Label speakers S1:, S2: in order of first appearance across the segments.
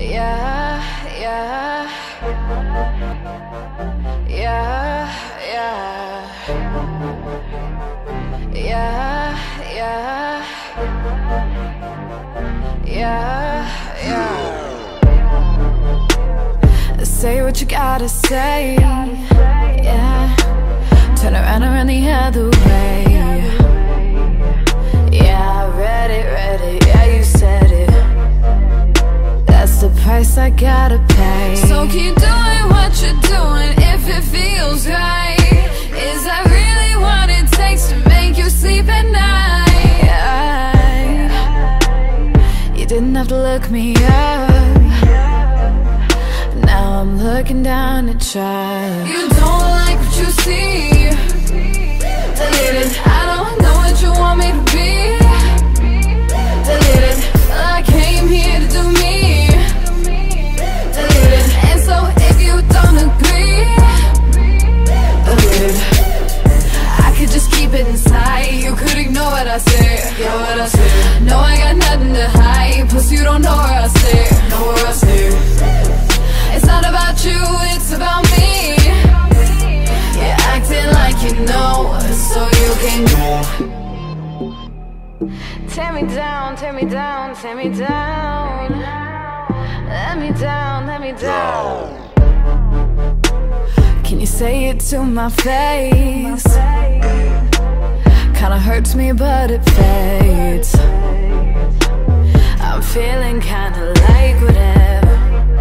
S1: Yeah, yeah, yeah, yeah, yeah, yeah, yeah, yeah. Say what you gotta say, yeah. Turn around the other way. Yeah, read it, yeah, you said it. That's the price I gotta pay. So keep doing what you're doing if it feels right. Is that really what it takes to make you sleep at night? You didn't have to look me up. Now I'm looking down at try. You don't like what you see. Delete it. I don't know what you want me to be. Delete it. I came here to do me. Delete it. And so if you don't agree, delete it. I could just keep it inside. You could ignore what I say. Yeah, what I say. No, I got nothing to hide. Plus you don't know where I stay. Know where I stay. It's not about you, it's about me. You're acting like you know, so you can go. Tear me down, tear me down, tear me down. Let me down, let me down. Can you say it to my face? Kinda hurts me, but it fades. I'm feeling kinda like whatever.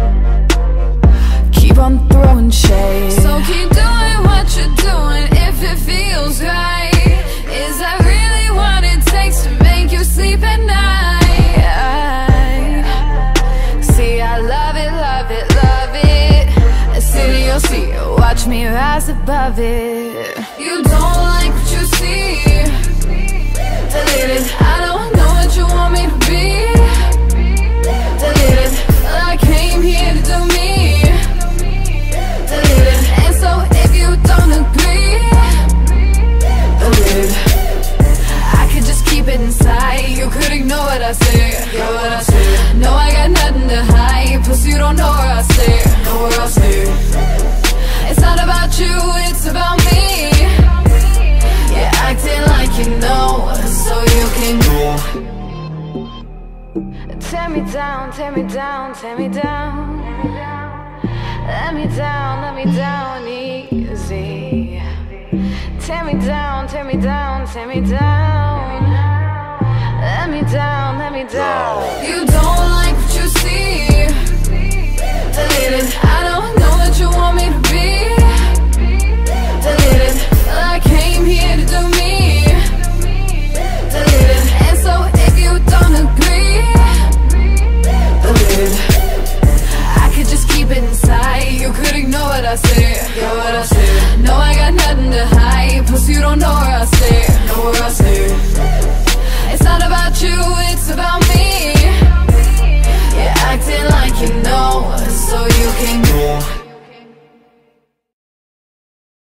S1: Keep on throwing shade. So keep doing what you're doing if it feels right. Is that really what it takes to make you sleep at night? See, I love it, love it, love it. City, you'll see, watch me rise above it. You don't like what you see. Delete it. I don't know what you want me to be. Delete it. I came here to do me. And so if you don't agree, delete it. I could just keep it inside. You could ignore what I say. Yeah, what I say. No, I got nothing to hide. Plus you don't know where I stay. Know where I stay. It's not about you, it's about me. You're acting like you know, so you can go. Tear me down, tear me down, tear me down. Let me down easy. Tear me down, tear me down, tear me down. Let me down, let me down. You don't like what you see. Delete it. I don't know what you want me to be. Delete it. I came here to do me. Delete it. And so if you don't agree, delete it. I could just keep it inside. You could ignore what I say. Yeah, what I say. No, I got nothing to hide. Plus you don't know where I stay. Know where I stay.